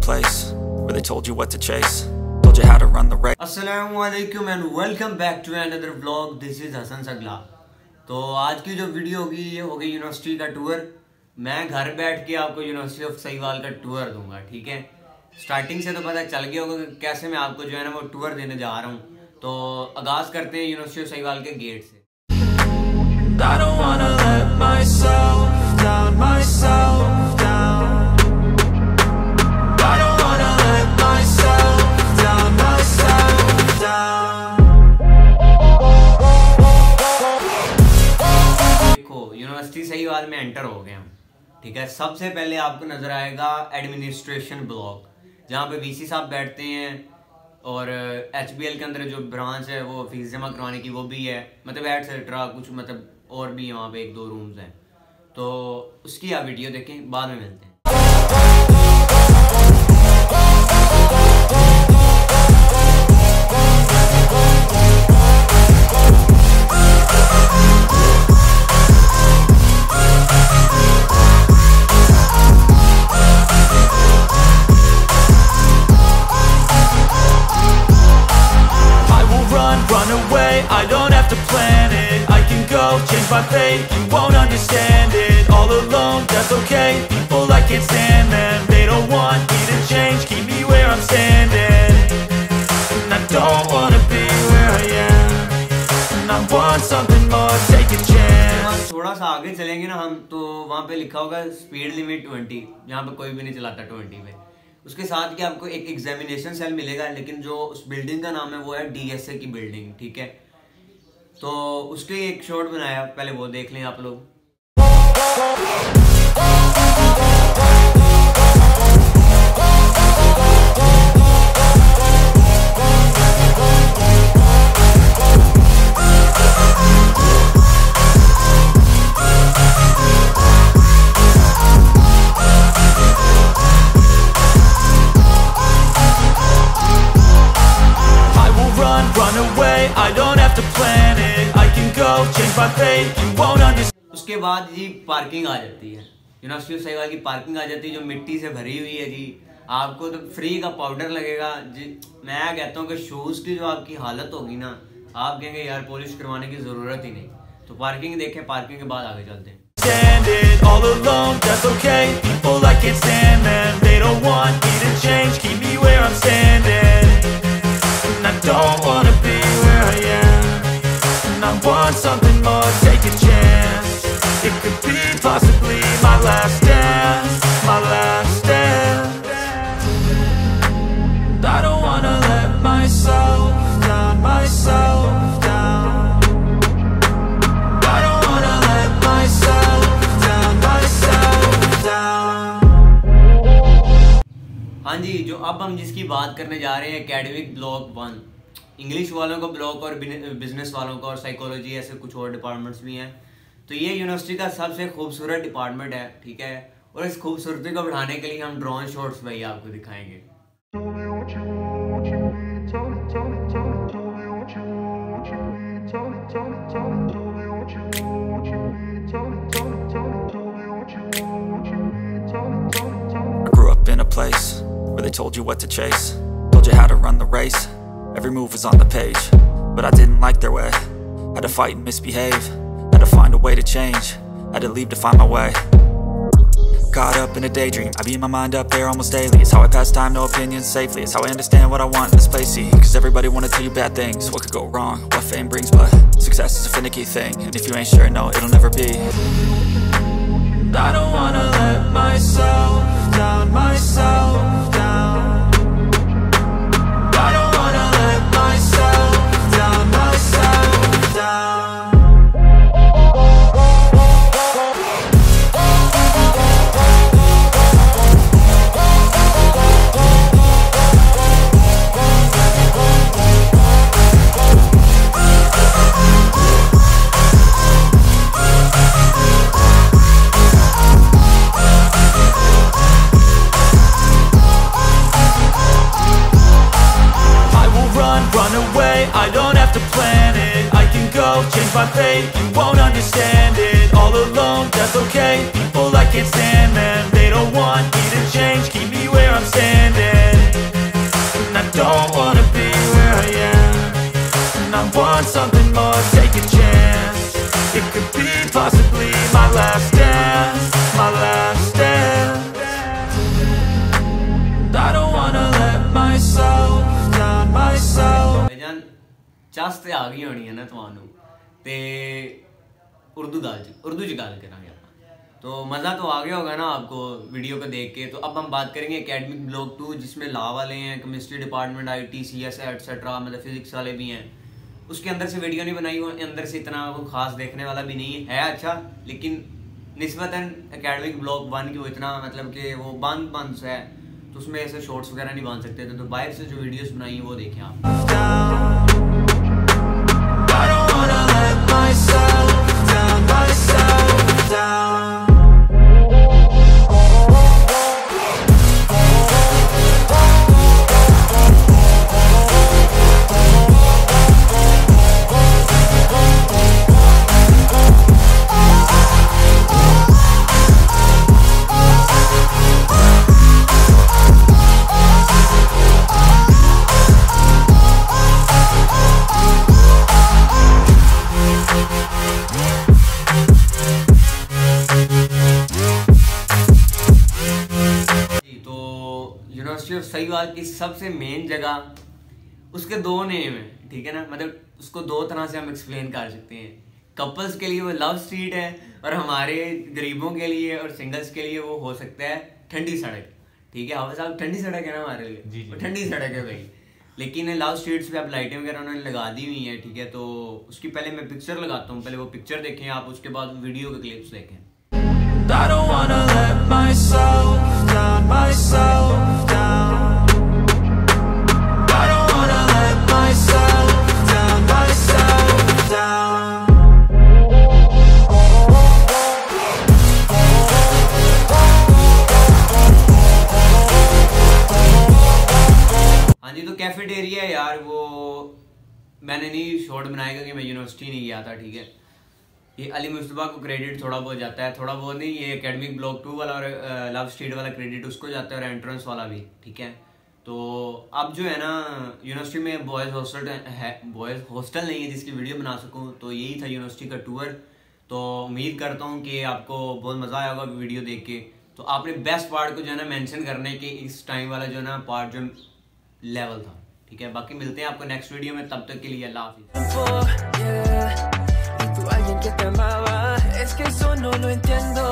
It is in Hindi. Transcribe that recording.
place where they told you what to chase, told you how to run the race. Assalamualaikum and welcome back to another vlog. This is Hasan सगला। तो आज की जो वीडियो होगी ये होगी यूनिवर्सिटी का टूर। मैं घर बैठ के आपको यूनिवर्सिटी ऑफ सहीवाल का टूर दूंगा, ठीक है। स्टार्टिंग से तो पता चल गया होगा कि कैसे मैं आपको जो है ना वो टूर देने जा रहा हूँ। तो आगाज करते हैं यूनिवर्सिटी ऑफ सहीवाल के गेट से। I don't wanna let myself down, myself down. I don't wanna let myself down, myself down. देखो यूनिवर्सिटी सहीवाल में एंटर हो गए हम, ठीक है। सबसे पहले आपको नजर आएगा एडमिनिस्ट्रेशन ब्लॉक, जहाँ पे वीसी साहब बैठते हैं और HBL के अंदर जो ब्रांच है वो फीस जमा करवाने की वो भी है, मतलब एटसेट्रा कुछ मतलब और भी वहाँ पे 1-2 रूम्स हैं। तो उसकी आप वीडियो देखें, बाद में मिलते हैं। Run away, I don't have to plan it. I can go, change my fate, you won't understand it. All alone, that's okay, people I can't stand them. They don't want me to change, keep me where I'm standing. And I don't wanna be where I am, and I want something more, take a chance. थोड़ा सा आगे चलेंगे ना हम, तो वहाँ पे लिखा होगा स्पीड लिमिट 20, जहाँ पे कोई भी नहीं चलाता 20 पे। उसके साथ कि आपको एक एग्जामिनेशन सेल मिलेगा, लेकिन जो उस बिल्डिंग का नाम है वो है DSA की बिल्डिंग, ठीक है। तो उसके एक शॉट बनाया, पहले वो देख लें आप लोग। उसके बाद जी पार्किंग आ जाती है, यूनिवर्सिटी ऑफ सहीवाल की पार्किंग आ जाती है, जो मिट्टी से भरी हुई है जी। आपको तो फ्री का पाउडर लगेगा जी। मैं कहता हूँ कि शूज़ की जो आपकी हालत होगी ना, आप कहेंगे यार पॉलिश करवाने की ज़रूरत ही नहीं। तो पार्किंग देखें, पार्किंग के बाद आगे चलते हैं। Want something more, take a chance. It could be possibly my last dance, my last dance. I don't wanna let myself down, myself down. I don't wanna let myself down, myself down. हाँ जी, जो अब हम जिसकी बात करने जा रहे हैं एकेडमिक ब्लॉक 1, इंग्लिश वालों को ब्लॉक और बिजनेस वालों को और साइकोलॉजी ऐसे कुछ और डिपार्टमेंट्स भी हैं। तो ये यूनिवर्सिटी का सबसे खूबसूरत डिपार्टमेंट है, ठीक है। और इस खूबसूरती को बढ़ाने के लिए हम ड्रोन शॉट्स भाई आपको दिखाएंगे। I grew up in a place where they told you what to chase, told you how to run the race. Every move was on the page, but I didn't like their way. Had to fight and misbehave, had to find a way to change, had to leave to find my way. Caught up in a daydream, I beat my mind up there almost daily. It's how I pass time, no opinions safely. It's how I understand what I want in this place, see. Cause everybody wanna tell you bad things, what could go wrong, what fame brings. But success is a finicky thing, and if you ain't sure, no, it'll never be. I don't wanna let myself down, myself down. Change my fate, you won't understand it. All alone, that's okay, people I can't stand them. They don't want me to change, keep me where I'm standing. want something more, take a chance. It could be possibly my last dance, my last dance. I don't wanna let myself down, myself. भाईजान चस ते आ गई होनी है ना तुहानू ते उर्दू च गल करांगे ਆਪਾਂ। तो मज़ा तो आ गया होगा ना आपको वीडियो को देख के। तो अब हम बात करेंगे एकेडमिक ब्लॉक 2 जिसमें लॉ वाले हैं, chemistry department, IT, CS etcetera, मतलब फिजिक्स वाले भी हैं। उसके अंदर से वीडियो नहीं बनाई, वो अंदर से इतना वो खास देखने वाला भी नहीं है अच्छा, लेकिन निस्बतन एकेडमिक ब्लॉक 1 की वो इतना मतलब कि वो बंद है, तो उसमें ऐसे शॉर्ट्स वगैरह नहीं बन सकते थे। तो बाहर से जो वीडियोस बनाई हैं वो देखें आप। सही बात की सबसे मेन जगह उसके दो नेम है, ठीक है ना, मतलब उसको दो तरह से हम एक्सप्लेन कर सकते हैं। कपल्स के लिए वो लव स्ट्रीट है और हमारे गरीबों के लिए और सिंगल्स के लिए वो हो सकता है ठंडी सड़क, ठीक है। हाफिज साहब ठंडी सड़क है ना हमारे लिए, वो ठंडी सड़क है भाई। लेकिन लव स्ट्रीट्स पे अब लाइटें वगैरह उन्होंने लगा दी हुई है, ठीक है। तो उसकी पहले मैं पिक्चर लगाता हूँ, पहले वो पिक्चर देखें आप, उसके बाद वीडियो के क्लिप्स देखें। I don't wanna let myself down, myself down. I don't wanna let myself down, myself down. हाँ जी, तो कैफेटेरिया यार वो मैंने नहीं शॉर्ट बनाया क्योंकि मैं यूनिवर्सिटी नहीं गया था, ठीक है। ये अली मुस्तफा को क्रेडिट थोड़ा बहुत जाता है, थोड़ा बहुत नहीं, ये एकेडमिक ब्लॉक 2 वाला और लव स्ट्रीट वाला क्रेडिट उसको जाता है और एंट्रेंस वाला भी, ठीक है। तो अब जो है ना यूनिवर्सिटी में बॉयज़ हॉस्टल नहीं है जिसकी वीडियो बना सकूं, तो यही था यूनिवर्सिटी का टूर। तो उम्मीद करता हूं कि आपको बहुत मज़ा आया होगा वीडियो देख के। तो आपने बेस्ट पार्ट को जो है ना मेंशन करने के इस टाइम वाला जो है ना पार्ट जो लेवल था, ठीक है। बाकी मिलते हैं आपको नेक्स्ट वीडियो में, तब तक के लिए अल्लाह हाफिज़। Alguien que te amaba, es que eso no lo entiendo.